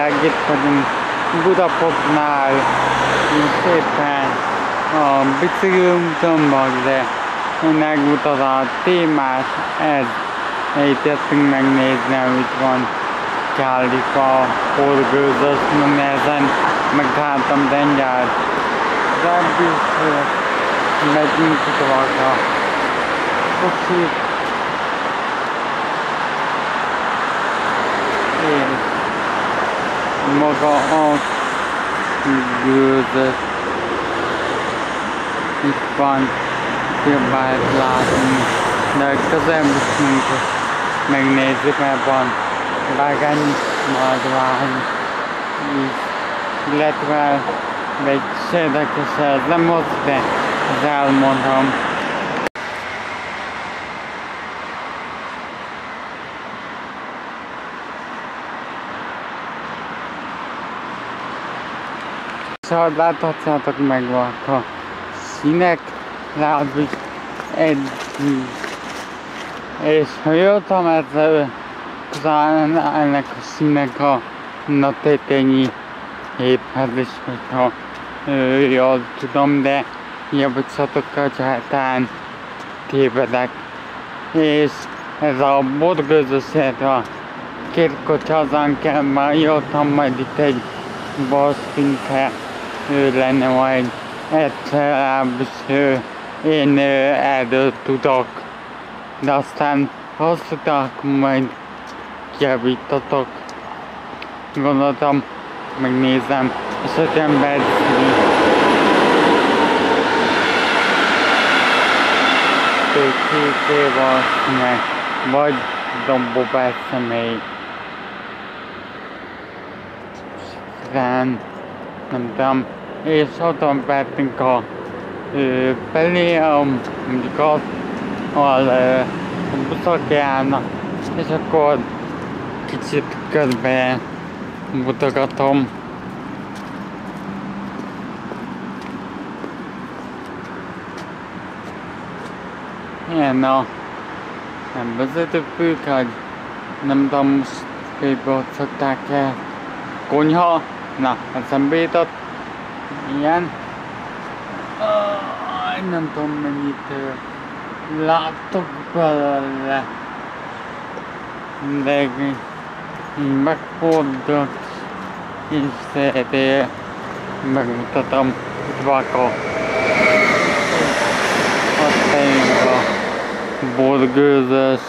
jelenleg itt vagyunk Budapoknál, szépen a bicikliúton, de megmutat a témát, itt jöttünk megnézni, amit van Kálika, horgőzös, nehezen megálltam tengert, de biztos megyünk tovább. Kocsit. És maga a gőzös. Itt van, jobbáig látni, de közelebb is megnézzük, mert van vágány, maradvány is, illetve egy érdekes, ez nem ott, de ezt elmondom. Szóval láthatjátok, megvannak a színek, legalábbis egy, és ha jól tudom, talán ennek a színek a tétényi képhez is, hogyha jól tudom, de javítsatok, hogyha talán tévedek. És ez a borgőzös, a Kirkocs hazán kell, már jól tudom, majd itt egy bosszpinte lenne majd egyszer, legalábbis én erről tudok, de aztán hosszú majd kijavítatok. Gondoltam, megnézem, és hogy ember két év valószínűleg, vagy dombobás személy. Nem tudom, és otthon vettünk a felé, mondjuk az, ahol a buszok járnak, és akkor kicsit közben mutogatom. Ilyen a vezetőfők, hogy nem tudom, most képbe ott szokták el konyha, na, eszembe jutott, ilyen. Nem tudom, mennyit látok belőle, de megfordulok, és szeretnél megmutatom, itt vakar. Ott helyünk a borgőzös.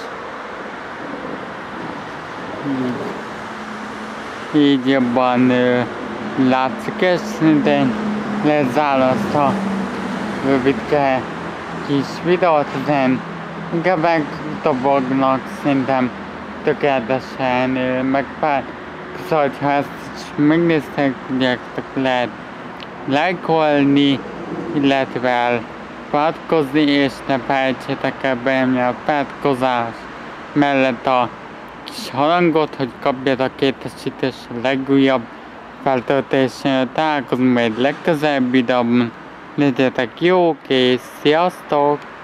Így jobban látszik, és szintén lezár azt a rövidke kis videót, ezen inkább megtobognak, szerintem tökéletesen megpár. Szóval, ha ezt megnéztek, tudjátok, lehet lájkolni, illetve feliratkozni, és ne felejtsétek el benyomni a feliratkozás mellett a kis harangot, hogy kapjátok értesítést a legújabb feltöltésénél. Találkozunk majd legközelebb videóban. Legyetek jók és sziasztok!